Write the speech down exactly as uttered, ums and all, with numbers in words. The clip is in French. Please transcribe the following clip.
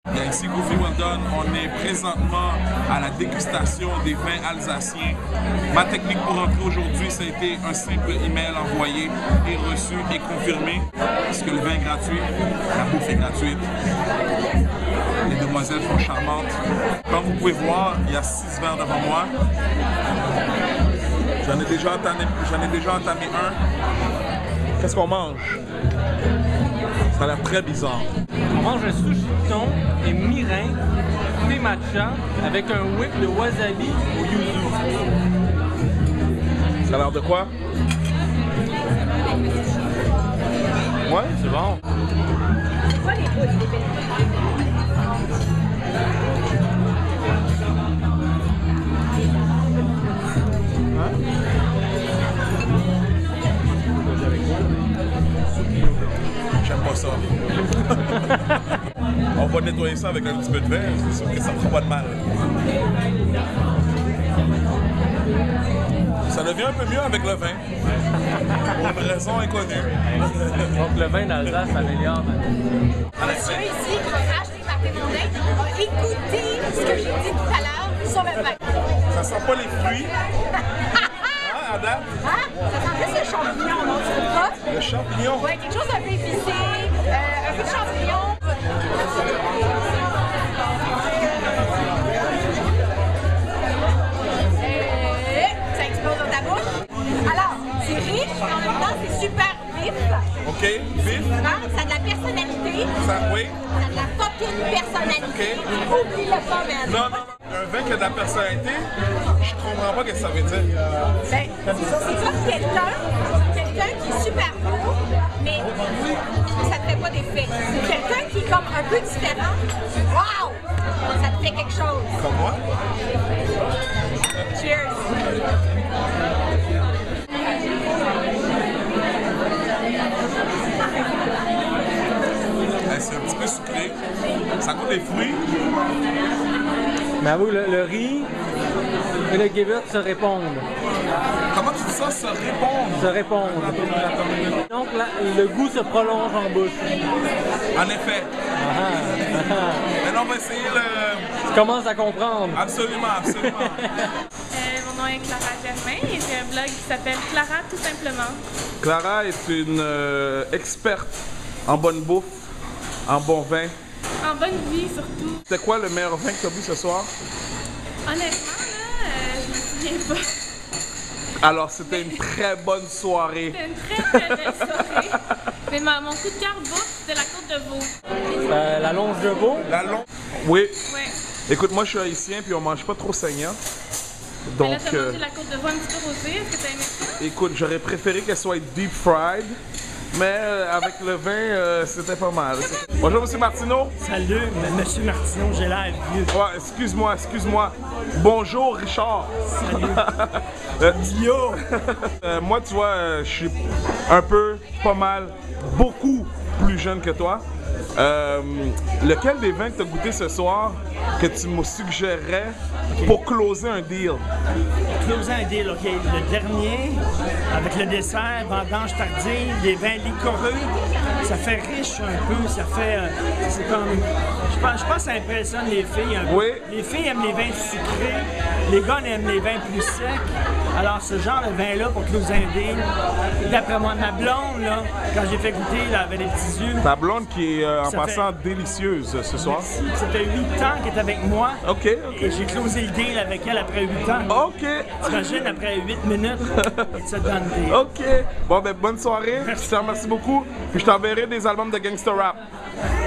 Bien, ici, Goofy Well Done, on est présentement à la dégustation des vins alsaciens. Ma technique pour entrer aujourd'hui, ça a été un simple email envoyé et reçu et confirmé. Parce que le vin est gratuit, la bouffe est gratuite. Les demoiselles sont charmantes. Comme vous pouvez voir, il y a six verres devant moi. J'en ai déjà entamé, j'en ai déjà entamé un. Qu'est-ce qu'on mange? Ça a l'air très bizarre. On mange un sushi de thon et mirin, thé matcha, avec un whip de wasabi au yuzu. Ça a l'air de quoi? Ouais, C'est bon. J'aime pas ça. On va nettoyer ça avec un petit peu de vin, c'est sûr que ça ne fera pas de mal. Ça devient un peu mieux avec le vin. Pour une raison inconnue. Donc le vin d'Alsace s'améliore. Monsieur ici, qui va acheter par Témonin, a écouté ce que j'ai dit tout à l'heure sur le vin. Ça sent pas les fruits. Hein, Adam? Hein? Ça sent plus le champignon, non? Tu trouves pas? Le champignon. Ouais, quelque chose d'un peu épicé, euh, un peu de champignon. Et ça explose dans ta bouche. Alors, c'est riche, mais en même temps, c'est super vif. OK, vif. Hein? Ça a de la personnalité. Ça, oui. Ça a de la fucking personnalité. OK. Oublie-le pas, man. Non, non, non. Un vin qui a de la personnalité, je comprends pas ce que ça veut dire. Ben, c'est comme quelqu'un, quelqu'un qui est super beau, mais ça te fait pas d'effet. Quelqu'un qui est comme un peu différent, wow! Ça te fait quelque chose. Comme moi? Cheers! C'est un petit peu sucré. Ça goûte les fruits. Mais avoue, le, le riz et le gewürz se répondent. Comment tu dis ça, se répondre? Se répondent. Donc la, le goût se prolonge en bouche. En effet. Ah, ah, ah. Maintenant, on va essayer le... Tu commences à comprendre. Absolument, absolument. Euh, mon nom est Clara Germain et j'ai un blog qui s'appelle Clara tout simplement. Clara est une euh, experte en bonne bouffe, en bon vin. En bonne vie surtout. C'était quoi le meilleur vin que tu as bu ce soir? Honnêtement, là, euh, je me souviens pas. Alors, c'était une très bonne soirée. C'était une très très belle soirée. Mais ma, mon coup de cœur bouffe, c'était la côte de veau. Euh, la longe de veau. La longue. Oui. Ouais. Écoute, moi, je suis haïtien, puis on mange pas trop saignant. Donc, Donc, là, t'as euh, mangé la côte de veau un petit peu rosée. Est-ce que t'as aimé ça? écoute, j'aurais préféré qu'elle soit deep fried, mais euh, avec le vin, euh, c'était pas mal. Bonjour, Monsieur Martineau. Salut, m- Monsieur Martineau, j'ai l'air vieux. Ouais, excuse-moi, excuse-moi. Bonjour, Richard. Salut. Euh, Yo! euh, moi, tu vois, euh, je suis un peu, pas mal, beaucoup plus jeune que toi. Euh, lequel des vins que tu as goûté ce soir que tu me suggérerais pour closer un deal? Closer un deal, OK. Le dernier, avec le dessert, vendange tardive, les vins liquoreux, ça fait riche un peu, ça fait... euh, c'est comme... Je pense, je pense que ça impressionne les filles un peu. Oui. Les filles aiment les vins sucrés, les gars aiment les vins plus secs. Alors, ce genre de vin-là, pour closer un deal, d'après moi, ma blonde, là, quand j'ai fait goûter, elle avait les petits yeux. Ta blonde qui est euh, en Ça passant délicieuse euh, ce soir. Ça fait huit ans qu'elle est avec moi. OK, OK. Et j'ai closé le deal avec elle après huit ans. OK. T'imagines, après huit minutes, et tu te donnes le deal. OK. Bon, ben, bonne soirée. Je te remercie beaucoup. Puis je t'enverrai des albums de gangster rap.